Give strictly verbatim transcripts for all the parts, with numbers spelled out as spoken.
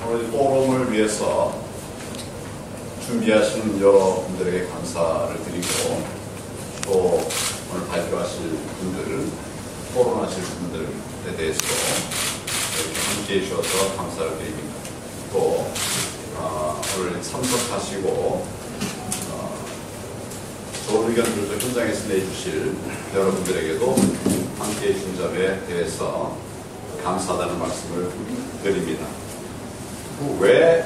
오늘 포럼을 위해서 준비하신 여러분들에게 감사를 드리고, 또 오늘 발표하실 분들, 토론하실 분들에 대해서 이렇게 함께해 주셔서 감사를 드립니다. 또 어, 오늘 참석하시고 어, 좋은 의견들도 현장에서 내주실 여러분들에게도 함께해 준 점에 대해서 감사하다는 말씀을 드립니다. 왜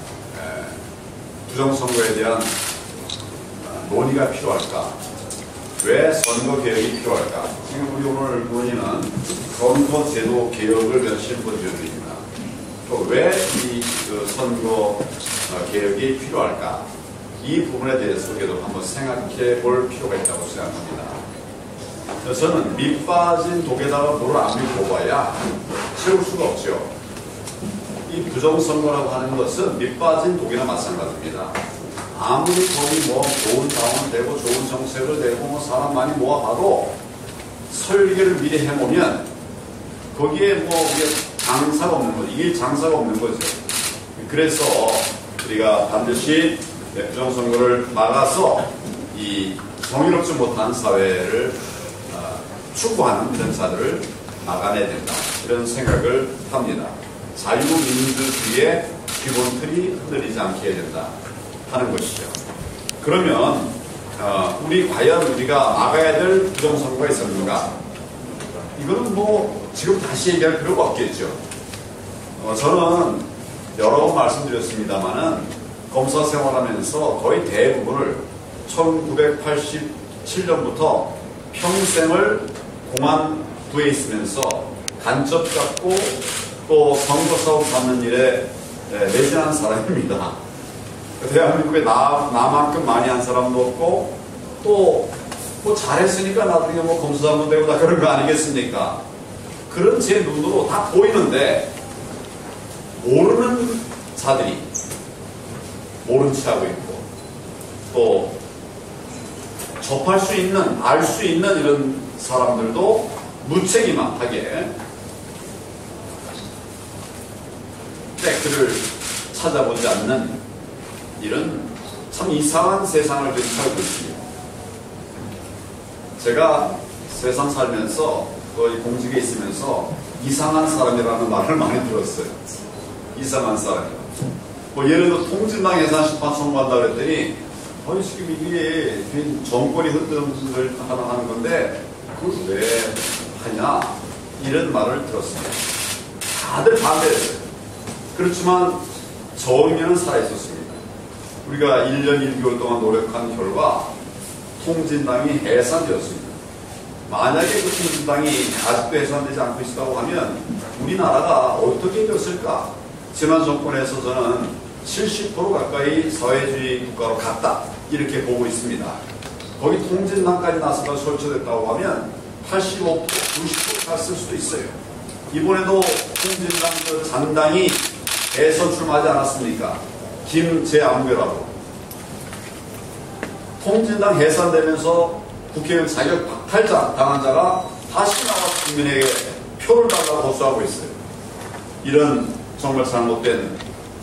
부정선거에 대한 논의가 필요할까? 왜 선거 개혁이 필요할까? 지금 우리 오늘 논의는 선거제도 개혁을 위한 실무제도입니다. 또 왜 이 그 선거 개혁이 필요할까? 이 부분에 대해서 우리도 한번 생각해 볼 필요가 있다고 생각합니다. 저는 밑 빠진 독에다가 물을 안 부어봐야 채울 수가 없죠. 이 부정선거라고 하는 것은 밑 빠진 독이나 마찬가지입니다. 아무리 거기 뭐 좋은 당원 되고 좋은 정책을 내고 뭐 사람 많이 모아봐도 설계를 미리 해놓으면 거기에 뭐 이게 장사가 없는 거죠. 이게 장사가 없는 거죠. 그래서 우리가 반드시 부정선거를 막아서 이 정의롭지 못한 사회를 어, 추구하는 이런 자들을 막아내야 된다. 이런 생각을 합니다. 자유민주주의의 기본 틀이 흔들리지 않게 해야 된다 하는 것이죠. 그러면 어, 우리 과연 우리가 막아야 될 부정선거가 있었는가? 이거는 뭐 지금 다시 얘기할 필요가 없겠죠. 어, 저는 여러 번 말씀드렸습니다만은 검사 생활하면서 거의 대부분을 천구백팔십칠 년부터 평생을 공안부에 있으면서 간첩 잡고 또 선거사업 잡는 일에 매진한 사람입니다. 대한민국에 나, 나만큼 많이 한 사람도 없고, 또, 뭐 잘했으니까 나중에 뭐 검사장도 되고 다 그런 거 아니겠습니까? 그런 제 눈으로 다 보이는데, 모르는 자들이 모른 체 하고 있고, 또, 접할 수 있는, 알 수 있는 이런 사람들도 무책임하게 팩트를 찾아보지 않는 이런 참 이상한 세상을 지금 살고 있습니다. 제가 세상 살면서 또 이 공직에 있으면서 이상한 사람이라는 말을 많이 들었어요. 이상한 사람. 뭐 예를 들어 통진당 예산심판 청구한다 그랬더니 어, 지금 이게 정권이 흔들흔들 하는 건데 그걸 왜 하냐 이런 말을 들었습니다. 다들 반대했어요. 그렇지만 저 의미는 살아있었습니다. 우리가 일 년 일 개월 동안 노력한 결과 통진당이 해산되었습니다. 만약에 그 통진당이 아직도 해산되지 않고 있다고 하면 우리나라가 어떻게 되었을까? 지난 정권에서 저는 칠십 퍼센트 가까이 사회주의 국가로 갔다 이렇게 보고 있습니다. 거기 통진당까지 나서가 설치됐다고 하면 팔십오 퍼센트, 구십 퍼센트 갔을 수도 있어요. 이번에도 통진당 그 잔당이 대선 출마하지 않았습니까? 김재안배라고. 통진당 해산되면서 국회의원 자격 박탈자 당한 자가 다시 나와서 국민에게 표를 달라고 호소하고 있어요. 이런 정말 잘못된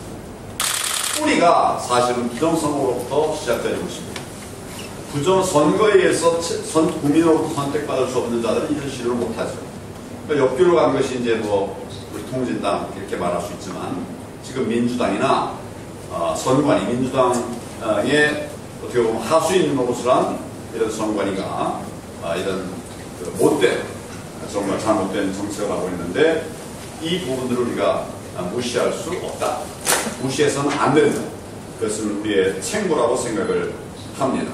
뿌리가 사실은 부정선거로부터 시작되는 것입니다. 부정선거에 의해서 선, 국민으로부터 선택받을 수 없는 자들은 이런 시도를 못하죠. 그러니까 옆길로 간 것이 이제 뭐 우리 통진당 이렇게 말할 수 있지만 지금 민주당이나 어, 선관위, 민주당의 어떻게 보면 하수인 노릇을 한 이런 선관위가 어, 이런 그 못된 정말 잘못된 정책을 하고 있는데 이 부분들을 우리가 무시할 수 없다. 무시해서는 안 된다. 그것은 우리의 책무라고 생각을 합니다.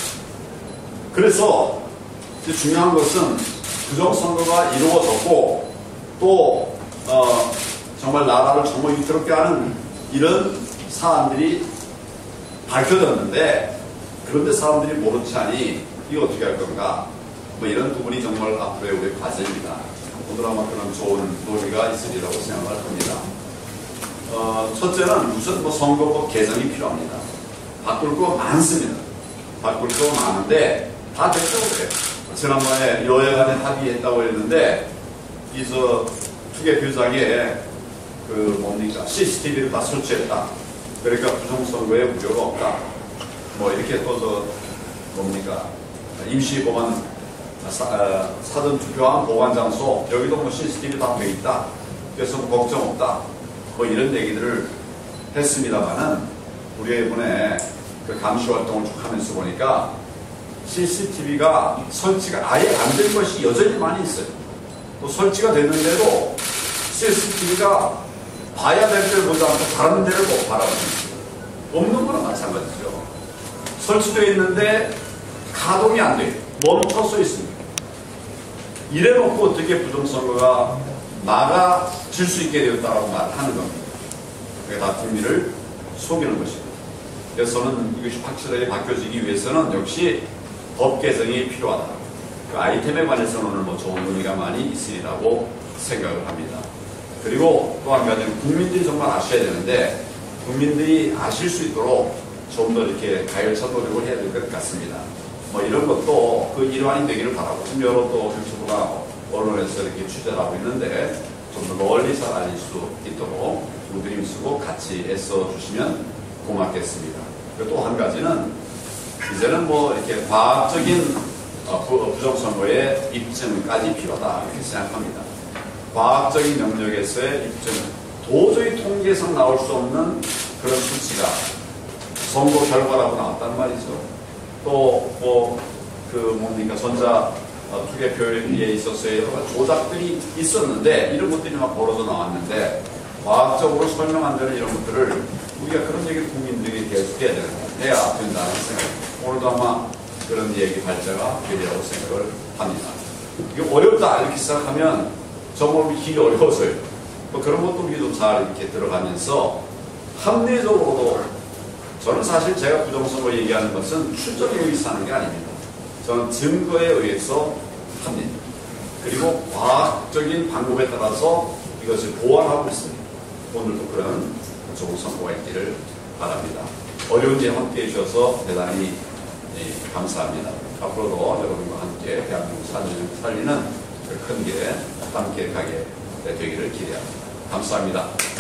그래서 중요한 것은 부정선거가 이루어졌고 또 어, 정말 나라를 정말 위태롭게 하는 이런 사안들이 밝혀졌는데 그런데 사람들이 모른 채 하니 이거 어떻게 할 건가 뭐 이런 부분이 정말 앞으로의 우리 과제입니다. 오늘 아마 그런 좋은 논의가 있으리라고 생각을 합니다. 어, 첫째는 우선 뭐 선거법 개정이 필요합니다. 바꿀 거 많습니다. 바꿀 거 많은데 다 됐다고 그래요. 지난번에 여야 간에 합의했다고 했는데 이 저 투개표장에 그 뭡니까 씨씨티비를 다 설치했다. 그러니까 부정선거에 우려가 없다. 뭐 이렇게 또 저 뭡니까 임시보관 사, 어, 사전 투표한 보관 장소 여기도 뭐 씨씨티비 다 돼 있다. 그래서 뭐 걱정 없다. 뭐 이런 얘기들을 했습니다만은 우리가 이번에 그 감시 활동을 쭉 하면서 보니까 씨씨티비가 설치가 아예 안 된 것이 여전히 많이 있어요. 또 설치가 됐는데도 씨씨티비가 봐야 될 때를 보지 않고 다른 데를 못 바라보는 거예요. 없는 거나 마찬가지죠. 설치되어 있는데 가동이 안 돼요. 멈춰서 있습니다. 이래놓고 어떻게 부정선거가 막아질 수 있게 되었다고 말하는 겁니다. 그게 다 국민을 속이는 것입니다. 그래서 저는 이것이 확실하게 바뀌어지기 위해서는 역시 법 개정이 필요하다. 그 아이템에 관해서는 오늘 뭐 좋은 의미가 많이 있으리라고 생각을 합니다. 그리고 또 한 가지는 국민들이 정말 아셔야 되는데 국민들이 아실 수 있도록 좀 더 이렇게 가열찬 노력을 해야 될 것 같습니다. 뭐 이런 것도 그 일환이 되기를 바라고 지금 여러 또 유튜브나 언론에서 이렇게 취재를 하고 있는데 좀 더 멀리 잘 알릴 수 있도록 우드림 쓰고 같이 애써 주시면 고맙겠습니다. 그리고 또 한 가지는 이제는 뭐 이렇게 과학적인 부정선거의 입증까지 필요하다 이렇게 생각합니다. 과학적인 영역에서의 입증, 도저히 통계상 나올 수 없는 그런 수치가 선거 결과라고 나왔단 말이죠. 또 뭐 그 뭡니까 전자 투개표에 있어서의 여러 가지 조작들이 있었는데 이런 것들이 막 벌어져 나왔는데 과학적으로 설명 안 되는 이런 것들을 우리가 그런 얘기를 국민들에게 계속 해야 되는, 해야 된다는 생각. 오늘도 아마 그런 얘기 발자가 되리라고 생각을 합니다. 이게 어렵다 이렇게 생각하면 정말 길이 어려워서요. 뭐 그런 것도 우리 좀 잘 이렇게 들어가면서 합리적으로도 저는 사실 제가 부정선거 얘기하는 것은 추정에 의해서 하는 게 아닙니다. 저는 증거에 의해서 합니다. 그리고 과학적인 방법에 따라서 이것을 보완하고 있습니다. 오늘도 그런 좋은 선거가 있기를 바랍니다. 어려운 일 함께 해주셔서 대단히 예, 감사합니다. 앞으로도 여러분과 함께 대한민국 살리는 큰 길 함께 가게 되기를 기대합니다. 감사합니다.